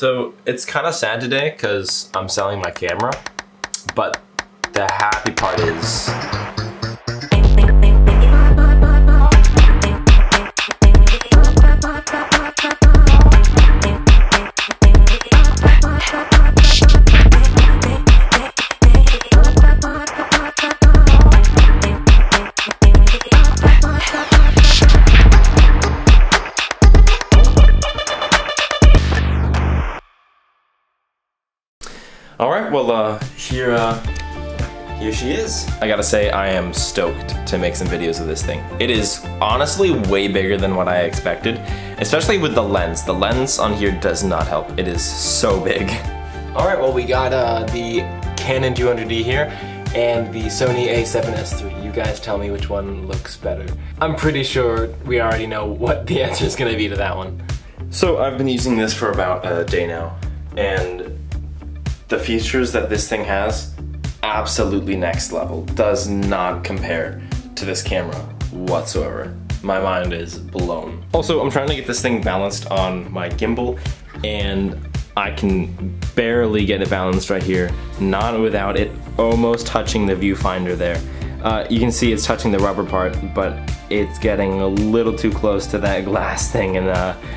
So it's kind of sad today because I'm selling my camera, but the happy part is alright, well, here she is. I gotta say, I am stoked to make some videos of this thing. It is honestly way bigger than what I expected, especially with the lens. The lens on here does not help. It is so big. Alright, well, we got the Canon 200D here and the Sony a7S III. You guys tell me which one looks better. I'm pretty sure we already know what the answer is gonna be to that one. So I've been using this for about a day now, and the features that this thing has, absolutely next level. Does not compare to this camera whatsoever. My mind is blown. Also, I'm trying to get this thing balanced on my gimbal, and I can barely get it balanced right here, not without it almost touching the viewfinder there. You can see it's touching the rubber part, but it's getting a little too close to that glass thing, and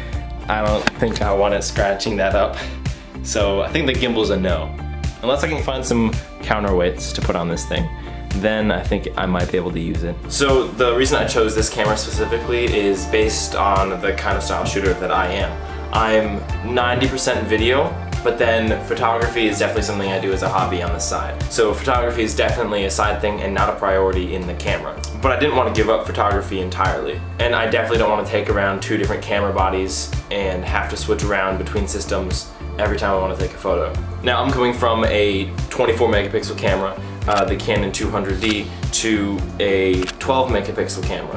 I don't think I want it scratching that up. So I think the gimbal's a no. Unless I can find some counterweights to put on this thing, then I think I might be able to use it. So the reason I chose this camera specifically is based on the kind of style shooter that I am. I'm 90% video, but then photography is definitely something I do as a hobby on the side. So photography is definitely a side thing and not a priority in the camera. But I didn't want to give up photography entirely. And I definitely don't want to take around 2 different camera bodies and have to switch around between systems every time I want to take a photo. Now I'm coming from a 24 megapixel camera, the Canon 200D, to a 12 megapixel camera,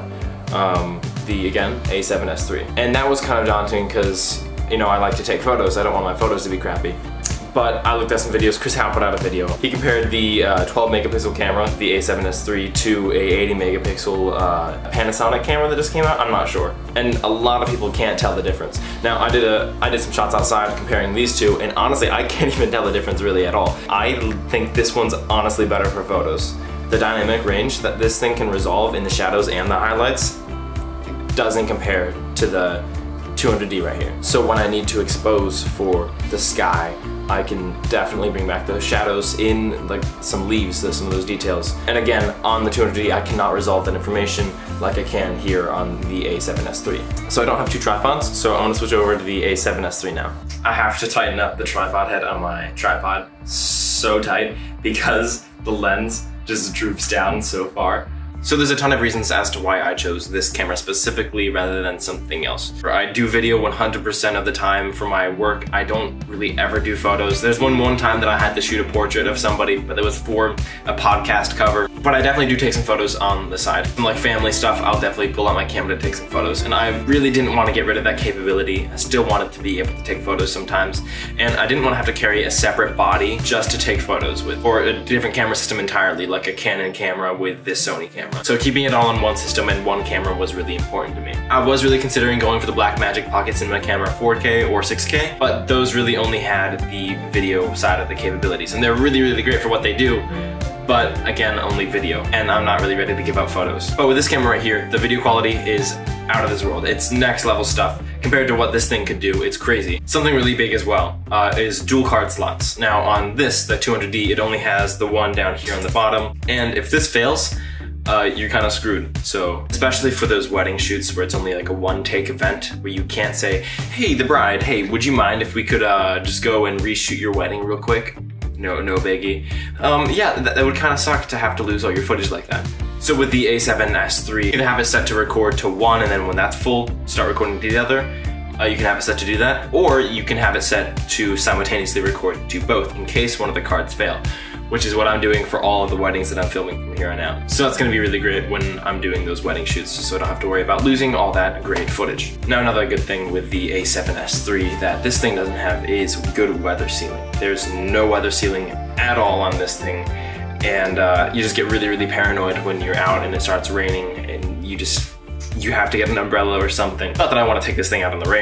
the, again, a7S III. And that was kind of daunting because, you know, I like to take photos. I don't want my photos to be crappy. But I looked at some videos. Chris Howe put out a video. He compared the 12 megapixel camera, the a7S III, to a 80 megapixel Panasonic camera that just came out. I'm not sure. And a lot of people can't tell the difference. Now I did some shots outside comparing these two, and honestly I can't even tell the difference really at all. I think this one's honestly better for photos. The dynamic range that this thing can resolve in the shadows and the highlights doesn't compare to the 200D right here. So when I need to expose for the sky, I can definitely bring back those shadows in like some leaves, some of those details. And again, on the 200D, I cannot resolve that information like I can here on the a7S III. So I don't have 2 tripods, so I'm gonna switch over to the a7S III now. I have to tighten up the tripod head on my tripod so tight because the lens just droops down so far. So there's a ton of reasons as to why I chose this camera specifically rather than something else. I do video 100% of the time for my work. I don't really ever do photos. There's one time that I had to shoot a portrait of somebody, but it was for a podcast cover. But I definitely do take some photos on the side. And like family stuff, I'll definitely pull out my camera to take some photos. And I really didn't want to get rid of that capability. I still wanted to be able to take photos sometimes. And I didn't want to have to carry a separate body just to take photos with, or a different camera system entirely, like a Canon camera with this Sony camera. So keeping it all in one system and one camera was really important to me. I was really considering going for the Blackmagic Pocket Cinema camera 4K or 6K, but those really only had the video side of the capabilities. And they're really, really great for what they do, but again, only video. And I'm not really ready to give up photos. But with this camera right here, the video quality is out of this world. It's next level stuff. Compared to what this thing could do, it's crazy. Something really big as well is dual card slots. Now on this, the 200D, it only has the one down here on the bottom. And if this fails, you're kind of screwed. So, especially for those wedding shoots where it's only like a 1-take event where you can't say, hey, the bride, hey, would you mind if we could just go and reshoot your wedding real quick? No biggie. Yeah, that would kind of suck to have to lose all your footage like that. So with the a7S III, you can have it set to record to 1, and then when that's full, start recording to the other. You can have it set to do that, or you can have it set to simultaneously record to both in case one of the cards fail, which is what I'm doing for all of the weddings that I'm filming from here on out. So that's gonna be really great when I'm doing those wedding shoots, so I don't have to worry about losing all that great footage. Now another good thing with the a7S III that this thing doesn't have is good weather sealing. There's no weather sealing at all on this thing, and you just get really, really paranoid when you're out and it starts raining and you have to get an umbrella or something. Not that I want to take this thing out in the rain,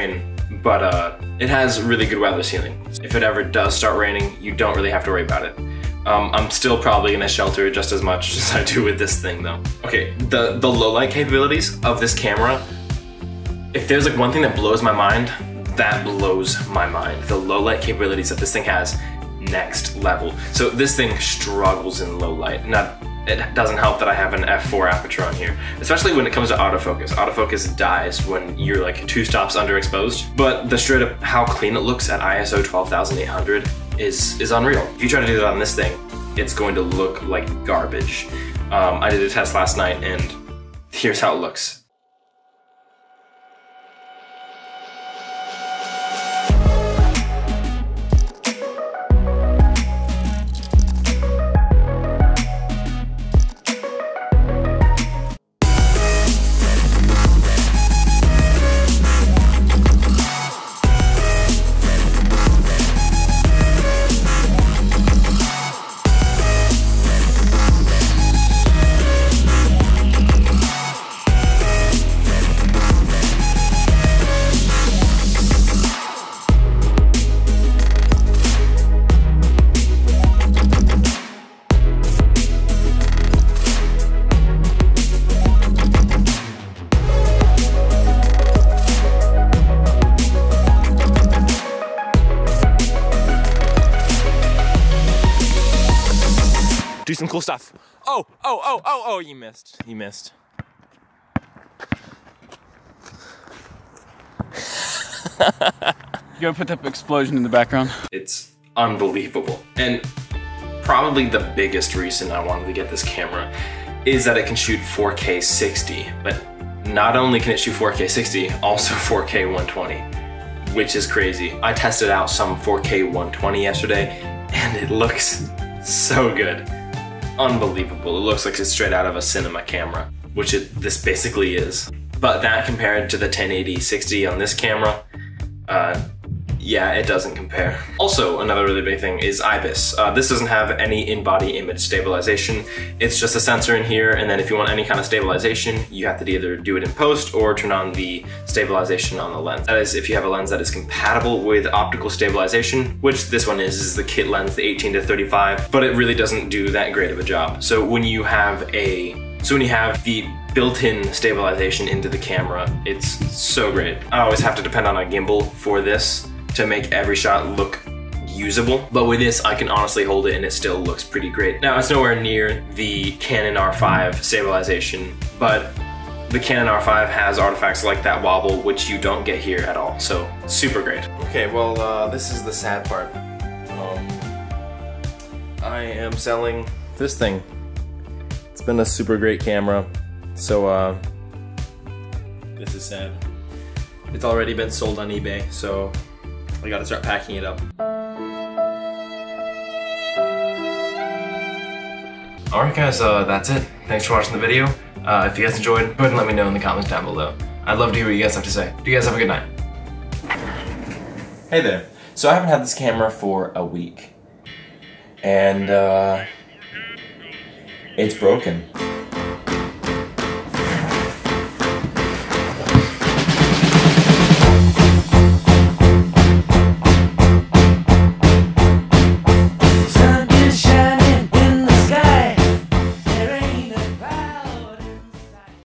but it has really good weather sealing. If it ever does start raining, you don't really have to worry about it. I'm still probably gonna shelter it just as much as I do with this thing though. Okay, the low light capabilities of this camera, if there's like one thing that blows my mind, that blows my mind. The low light capabilities that this thing has, next level. So this thing struggles in low light. Now, it doesn't help that I have an f4 aperture on here, especially when it comes to autofocus. Autofocus dies when you're like 2 stops underexposed, but the straight up how clean it looks at ISO 12800 is unreal. If you try to do that on this thing, it's going to look like garbage. I did a test last night and here's how it looks. Do some cool stuff. Oh, you missed. You missed. You gonna put that explosion in the background? It's unbelievable. And probably the biggest reason I wanted to get this camera is that it can shoot 4K 60, but not only can it shoot 4K 60, also 4K 120, which is crazy. I tested out some 4K 120 yesterday, and it looks so good. Unbelievable. It looks like it's straight out of a cinema camera, which this basically is. But that compared to the 1080 60 on this camera, yeah, it doesn't compare. Also, another really big thing is IBIS. This doesn't have any in-body image stabilization. It's just a sensor in here, and then if you want any kind of stabilization, you have to either do it in post or turn on the stabilization on the lens. That is, if you have a lens that is compatible with optical stabilization, which this one is the kit lens, the 18-35, but it really doesn't do that great of a job. So when you have the built-in stabilization into the camera, it's so great. I always have to depend on a gimbal for this to make every shot look usable, but with this I can honestly hold it and it still looks pretty great. Now it's nowhere near the Canon R5 stabilization, but the Canon R5 has artifacts like that wobble, which you don't get here at all, so super great. Okay, well this is the sad part. I am selling this thing. It's been a super great camera, so this is sad. It's already been sold on eBay, so I gotta start packing it up. Alright guys, that's it. Thanks for watching the video. If you guys enjoyed, go ahead and let me know in the comments down below. I'd love to hear what you guys have to say. Do you guys have a good night? Hey there. So I haven't had this camera for a week. And it's broken.